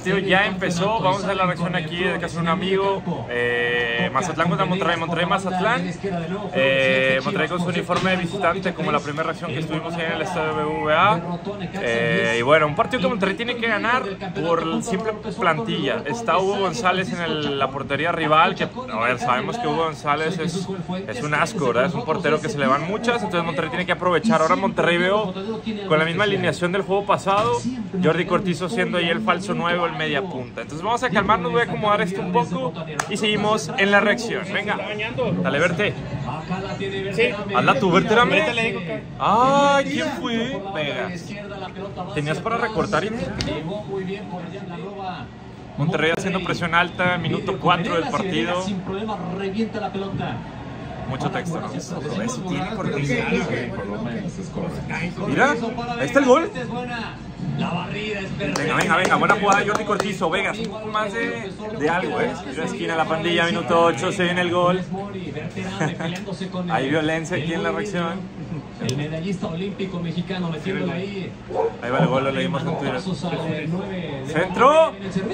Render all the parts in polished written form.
partido ya empezó. Vamos a hacer la reacción aquí de casa de un amigo. Mazatlán contra Monterrey. Monterrey-Mazatlán. Monterrey con su uniforme de visitante, como la primera reacción que estuvimos ahí en el estadio BBVA. Y bueno, un partido que Monterrey tiene que ganar por simple plantilla. Está Hugo González en la portería rival, que a ver, sabemos que Hugo González es un asco, ¿verdad? Es un portero que se le van muchas, entonces Monterrey tiene que aprovechar. Ahora Monterrey veo con la misma alineación del juego pasado, Jordi Cortizo siendo ahí el falso 9 o el media punta. Entonces vamos a calmarnos, voy a acomodar esto un poco y seguimos en la reacción. Venga, dale, Verte. Sí. Hazla tú, Verte, dame. Ahorita le digo que... Ay, ¿quién fue? Venga. ¿Tenías para recortar y...? Monterrey haciendo presión alta, minuto 4 del partido. Mucho texto, ¿no? Mira, ahí está el gol. Venga, buena jugada Jordi Cortizo. Venga, un poco más de algo, ¿eh? Tiro esquina la pandilla, minuto 8, se viene el gol. Hay violencia aquí en la reacción. El medallista olímpico mexicano metiéndole ahí. Ahí va el gol, lo leímos en Twitter. ¡Centro!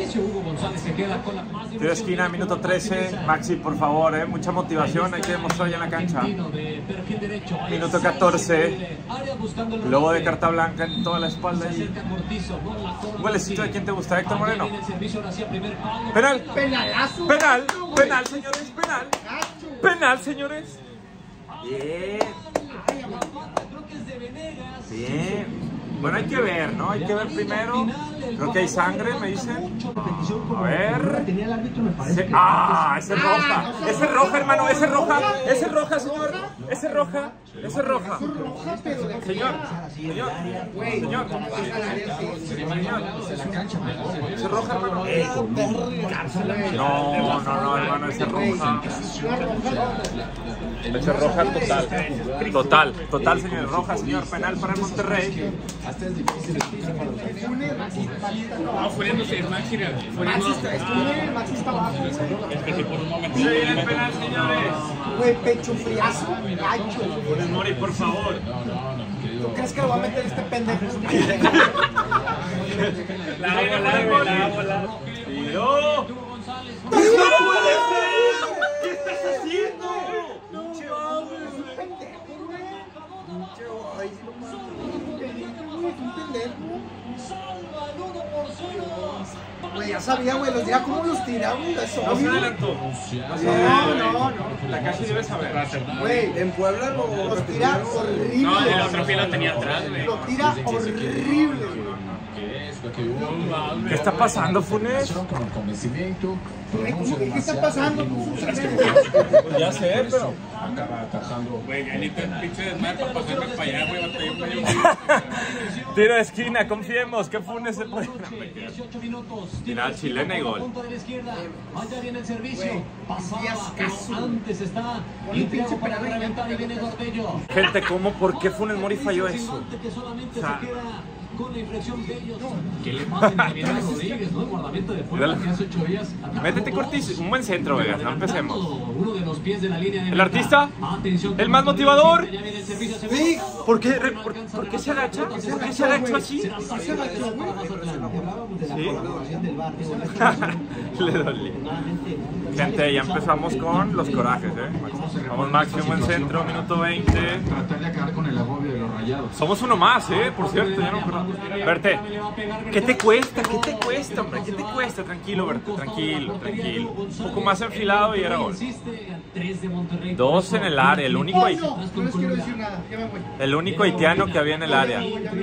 Tiro esquina, minuto 13. Maxi, por favor, mucha motivación, hay que demostrar ya en la cancha. Minuto 14. Logo de carta blanca en toda la espalda. ¿Un golecito de quién te gusta, Héctor Moreno? Penal. Penal, señores, penal. Penal, señores. Bien. Bien. Bueno, hay que ver, ¿no? Hay que ver primero. Creo que hay sangre, me dicen. A ver. Ese es roja. Ese es roja, hermano. Ese es roja. Ese es roja, señor. Ese es roja. Ese es roja. Señor. Señor. Ese es roja, hermano. No, hermano. Ese es roja. Ese es roja total. Total, señor. Roja, señor. Penal para el Monterrey. Hasta es difícil no, furiéndose, Maxi está abajo. Es que si por un momento... Se viene el penal, señores. Güey, pecho friazo, gacho. Mori, por favor. ¿Tú crees que lo va a meter este pendejo? La bola. ¡Tiro! ¡No puede ser! ¿Qué estás haciendo? Güey, ya sabía, güey, los dirá cómo los tiramos. No se adelantó. No. La casi debe saber. Güey, en Puebla los tira horrible. No, el otro pie lo tenía atrás, güey. Lo tira horrible, güey. ¿Qué está pasando, Funes? ¿Qué está pasando? Pues ya sé, pero... Acaba atajando. Güey, ya ni pinche desmadre para pasarme para allá, güey. Tiro de esquina, confiemos que Funes se puede... Final chilena y gol. Allá viene el servicio. Pasaba, antes está. Y pinche para reventar y viene Gordello. Gente, ¿cómo? ¿Por qué Funes Mori falló eso? Que solamente se queda con la inflexión de ellos. Que le pasen a Vidal Rodríguez, ¿no? El guardamento de fuera que hace 8 días. Métete, Cortis, un buen centro, Vegas, no empecemos. Uno de los pies de la línea de ¿El artista? ¿El más motivador? Sí. ¿Por qué se agacha? ¿Por qué se agacha así? ¿Sí? Le dolí. Gente, ya empezamos con los corajes, Vamos máximo en centro, minuto 20. Tratar de acabar con el agobio de los Rayados. Somos uno más, por cierto, ya no... Verte, ¿qué te cuesta? ¿Qué te cuesta, hombre? ¿Qué te cuesta? Tranquilo, Verte, tranquilo. Un poco más enfilado y era gol. 2 en el área, el único haitiano que había en el área.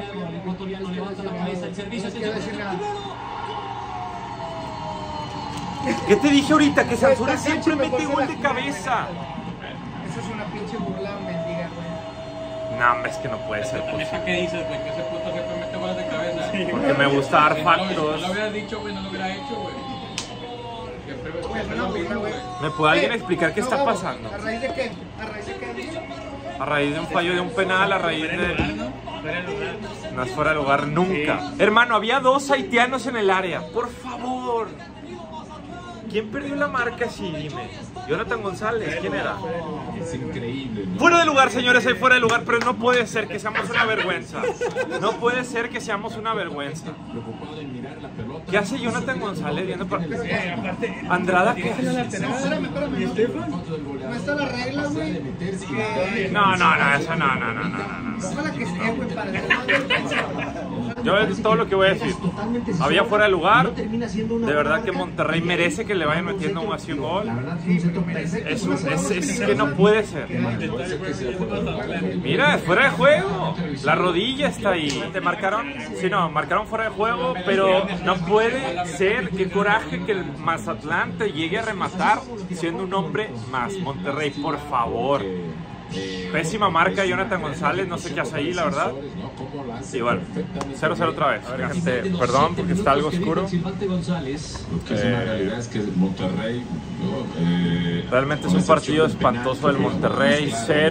¿Qué te dije ahorita? Que Sansores siempre mete gol de cabeza. Esa es una pinche burla, mendiga, güey. No, hombre, es que no puede ser posible. ¿Qué dices, güey? Que ese puto siempre mete goles de cabeza. Sí, porque me gusta dar factos. No lo hubiera dicho, güey, no lo hubiera hecho, güey. ¿Me puede alguien explicar qué está pasando? ¿A raíz de qué? A raíz de un fallo de un penal, a raíz de... No es fuera de lugar nunca. Hermano, había 2 haitianos en el área. Por favor. ¿Quién perdió la marca así? Dime. Jonathan González, ¿quién era? Es increíble, ¿no? Fuera de lugar, señores, hay fuera de lugar, pero no puede ser que seamos una vergüenza. No puede ser que seamos una vergüenza. Preocupado en mirar la pelota. ¿Qué hace Jonathan González viendo para Andrada? ¿Qué hace? Espérame. No está la regla, güey. No, eso no. Ojalá que esté, güey, para Yo es todo lo que voy a decir. Había fuera de lugar. De verdad que Monterrey merece que le vayan metiendo un así un gol. Es que no puede ser. Mira, es fuera de juego. La rodilla está ahí. ¿Te marcaron? Sí, no, marcaron fuera de juego, pero no puede ser. Qué coraje que el Mazatlán te llegue a rematar siendo un hombre más. Monterrey, por favor. Pésima marca Jonathan González, no sé qué hace ahí, la verdad. Sí, bueno, 0-0 otra vez. A ver, gente, perdón porque está algo oscuro. Lo que es una realidad es que Monterrey realmente es un partido espantoso del Monterrey.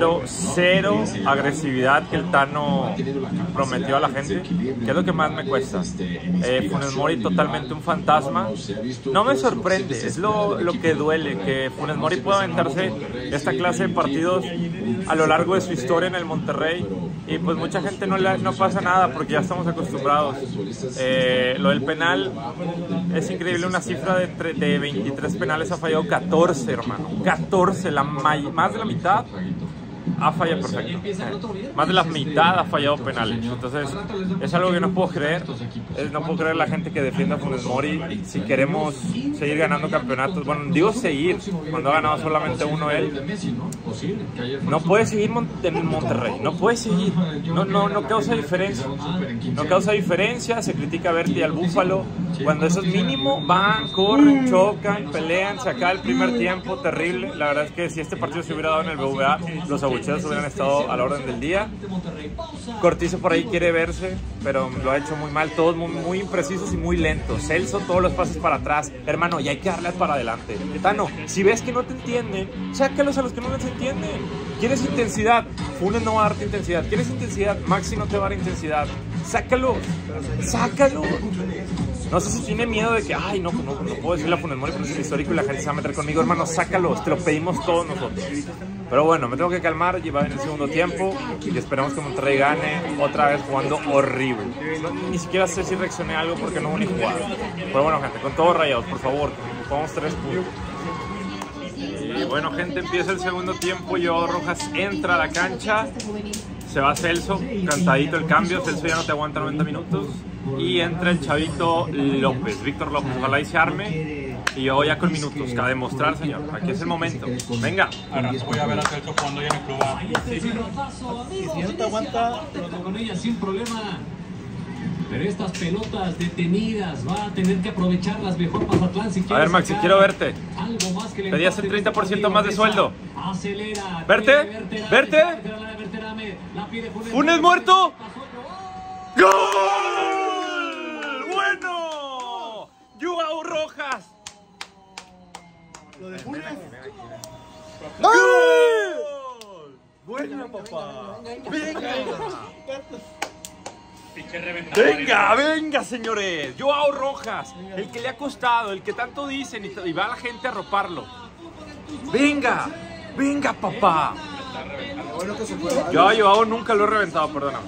0 agresividad que el Tano prometió a la gente, que es lo que más me cuesta. Funes Mori totalmente un fantasma. No me sorprende, es lo que duele, que Funes Mori pueda aventarse esta clase de partidos a lo largo de su historia en el Monterrey, y pues mucha gente no pasa nada porque ya estamos acostumbrados. Lo del penal es increíble, una cifra de 23 penales ha fallado 14, hermano, 14, más de la mitad ha fallado, perfecto. Más de la mitad ha fallado penales. Entonces es algo que no puedo creer. No puedo creer la gente que defienda a Funes Mori. Si queremos seguir ganando campeonatos, bueno, digo seguir, cuando ha ganado solamente uno él, no puede seguir en Monterrey, no puede seguir, no causa diferencia, no causa diferencia. Se critica a Berti y al Búfalo cuando eso es mínimo, van, corren, chocan, pelean, se acaba el primer tiempo, terrible. La verdad es que si este partido se hubiera dado en el BVA, los abucheos hubieran estado a la orden del día. Cortizo por ahí quiere verse, pero lo ha hecho muy mal, todos muy imprecisos y muy lentos. Celso, todos los pases para atrás, hermano, y hay que darles para adelante. Tano, si ves que no te entienden, sácalos a los que no les entienden. ¿Quieres intensidad? Funes no va a darte intensidad. ¿Quieres intensidad? Maxi no te va a dar intensidad. Sácalo. No sé si tiene miedo de que, ay, no puedo decirle a Funes Mori porque es histórico y la gente se va a meter conmigo. Hermano, sácalos, te lo pedimos todos nosotros. Pero bueno, me tengo que calmar, ya va en el segundo tiempo y esperamos que Monterrey gane otra vez jugando horrible. Ni siquiera sé si reaccioné a algo porque no hubo ni jugada. Pero bueno, gente, con todos Rayados, por favor, pongamos 3 puntos. Y bueno, gente, empieza el segundo tiempo. Joao Rojas entra a la cancha. Se va Celso, cantadito el cambio. Celso ya no te aguanta 90 minutos. Y entra el chavito López, Víctor López. Ojalá y se arme. Y yo ya con minutos, a demostrar, señor. Aquí es el momento. Venga. Ahora voy a ver a Celso jugando ya en el club. Si no te aguanta, con ella sin problema. Pero estas pelotas detenidas va a tener que aprovecharlas mejor Mazatlán si quiere. A ver, Maxi, quiero verte. Algo más que le pedías el 30% más de sueldo. Acelera. Verte. Funes muerto. ¡Gol! ¡Bueno! ¡Joao Rojas! lo de Funes. ¡Gol! ¡Bueno, papá! Venga, señores. Joao Rojas, el que le ha costado, el que tanto dicen y va la gente a arroparlo. Venga, papá. Yo a Joao nunca lo he reventado, perdóname.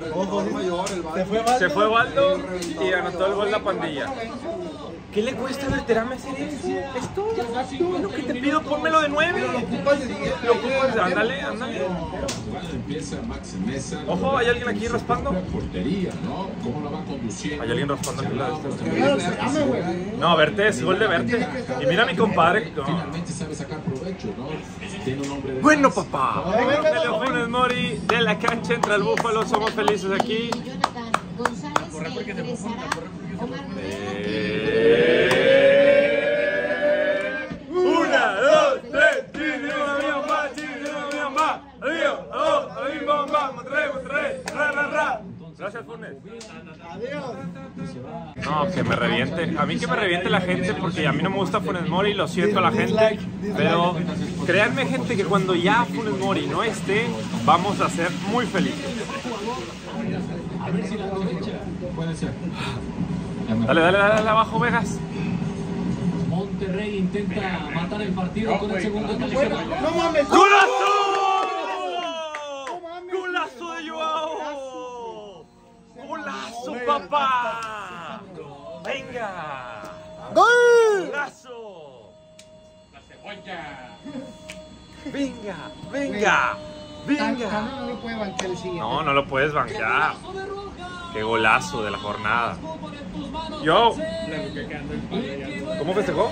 Se fue Valdo y anotó el gol de la pandilla. ¿Qué le cuesta veterame hacer eso? Es todo. Lo que te pido, pónmelo de 9. Lo ocupas, ándale. Ojo, ¿hay alguien aquí raspando? ¿Hay alguien raspando aquí la de este? No, Verte, es gol de Verte. Y mira a mi compadre. Bueno, papá. Funes Mori de la cancha entra el Búfalo. Somos felices aquí. Una, dos, tres. Monterrey. Gracias, Funes. No, que me reviente. A mí que me reviente la gente porque a mí no me gusta Funes Mori, lo siento a la gente. Pero créanme, gente, que cuando ya Funes Mori no esté, vamos a ser muy felices. A ver si la aprovecha. Puede ser. Dale abajo, Vegas. Monterrey intenta matar el partido con el segundo en la izquierda. ¡No mames! ¡Golazo! ¡Golazo de Joao! ¡Golazo, papá! ¡Venga! ¡Gol! ¡Golazo! La cebolla. ¡Venga! ¡Venga! ¡Venga! Tano no lo puede bancar el siguiente. No, no lo puedes banquear. ¡Qué golazo de la jornada! ¡Yo! ¿Cómo festejó?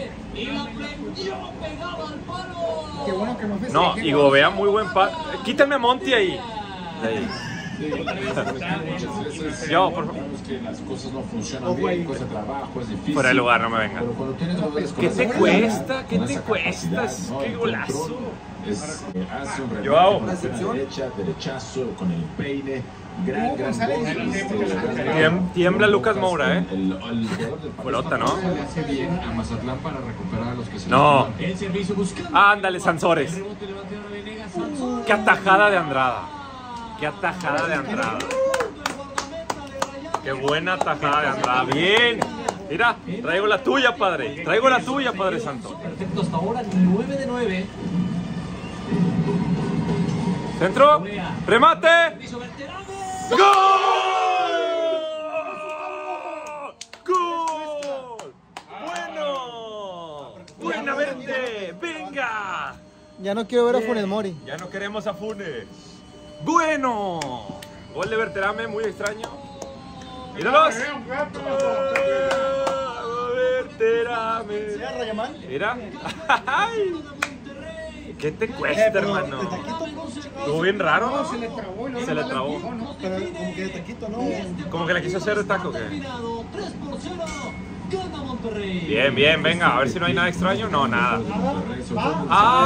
Qué bueno que no festeje. No, y Gobea muy buen pase. Quítame a Monty ahí. Ahí. Muchas veces Yo, por favor. vemos que las cosas no funcionan bien, cuesta trabajo, es difícil. Fuera de lugar, no me venga. Pero cuando tienes jugadores con ¿Qué esa te calidad, cuesta? ¿Qué con te esa cuesta? capacidad, ¿no? ¡Qué El golazo! control hace un remate Joao. con la pierna derecha, derechazo, con el peine. Gran González gol. Tiembla Lucas Moura, ¿eh? El jugador del Pelota, ¿no? Le hace bien a Mazatlán para recuperar a los que se No. El servicio buscando. Ándale, Sansores. Rebote levante ahora Venegas, Sansón. ¡Qué atajada de Andrada! ¡Qué atajada de Andrada! ¡Qué buena atajada de Andrada! ¡Bien! Mira, traigo la tuya, padre. Traigo la tuya, Padre Santo. Perfecto hasta ahora, 9 de 9. Centro. Remate. Hizo Berterame. ¡Gol! ¡Gol! ¡Bueno! ¡Buena verte! ¡Venga! Ya no quiero ver a Funes Mori. Ya no queremos a Funes. ¡Bueno! Gol de Berterame, muy extraño. ¡Míralos! Berterame. Mira. ¡Ay! ¿Qué te cuesta, hermano? Estuvo bien raro, ¿no? Se le trabó y luego Se le no trabó. empujó, ¿no? Pero como que de taquito no. Como que le quiso hacer de taco, ¿qué? 3-0. Gana Monterrey. Bien, bien, venga, a ver si no hay nada extraño. No, nada. Monterrey, sobre todo,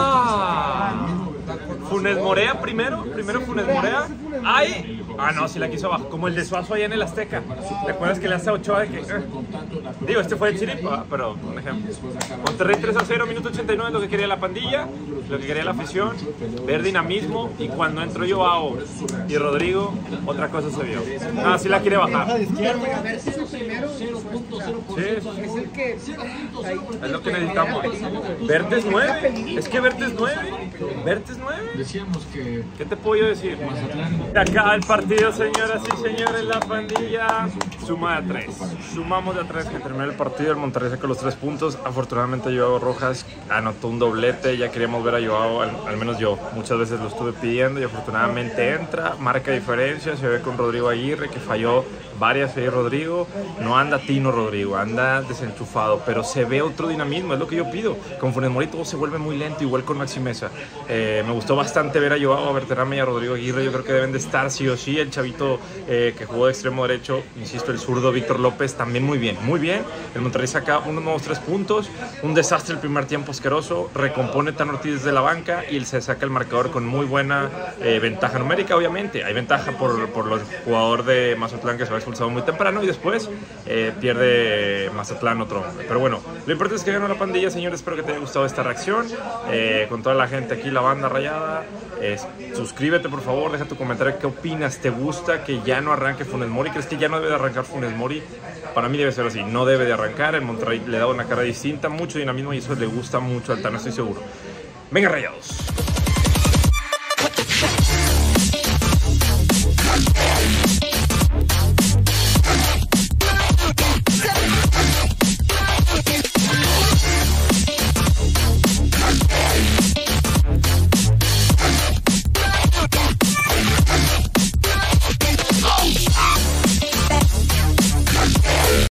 ¡Ah! Funes Morea primero. Primero Funes Morea. ¡Ay! Ah, no, si la quiso abajo. Como el de Suazo allá en el Azteca. ¿Te acuerdas que le hace a Ochoa de que... Digo, este fue el Chiripa, pero un ejemplo. Monterrey 3-0, minuto 89, lo que quería la pandilla, lo que quería la afición, ver dinamismo, y cuando entró Joao y Rodrigo, otra cosa se vio. Ah, sí la quiere bajar. Pero a ver si es el primero. 0.0%. Es el que. Es lo que necesitamos. Verte es 9. Es que Verte es 9. Verte es 9. Decíamos que ¿Qué te puedo yo decir? Mazatlán De acá el partido, señoras y señores, la pandilla suma de 3. Sumamos de 3 que terminó el partido. El Monterrey sacó los 3 puntos. Afortunadamente Joao Rojas anotó un doblete. Ya queríamos ver a Joao, al menos yo. Muchas veces lo estuve pidiendo y afortunadamente entra, marca diferencia. Se ve con Rodrigo Aguirre, que falló varias ahí Rodrigo. No anda tino Rodrigo, anda desenchufado, pero se ve otro dinamismo, es lo que yo pido. Con Funes Mori todo se vuelve muy lento, igual con Maxi Mesa. Me gustó bastante ver a Joao, a Berterame y a Rodrigo Aguirre. Yo creo que deben de estar sí o sí. El chavito que jugó de extremo derecho, insisto, el zurdo Víctor López, también muy bien, muy bien. El Monterrey saca unos nuevos 3 puntos, un desastre el primer tiempo asqueroso, recompone Tan Ortiz desde la banca y se saca el marcador con muy buena ventaja numérica. Obviamente hay ventaja por los jugadores de Mazatlán, que se va expulsado muy temprano, y después pierde Mazatlán otro hombre. Pero bueno, lo importante es que ganó la pandilla, señores. Espero que te haya gustado esta reacción con toda la gente aquí, la banda rayada. Suscríbete, por favor, deja tu comentario. ¿Qué opinas? ¿Te gusta que ya no arranque Funes Mori? ¿Crees que ya no debe de arrancar Funes Mori? Para mí debe ser así, no debe de arrancar. El Monterrey le da una cara distinta, mucho dinamismo, y eso le gusta mucho al Tano, estoy seguro. Venga, rayados.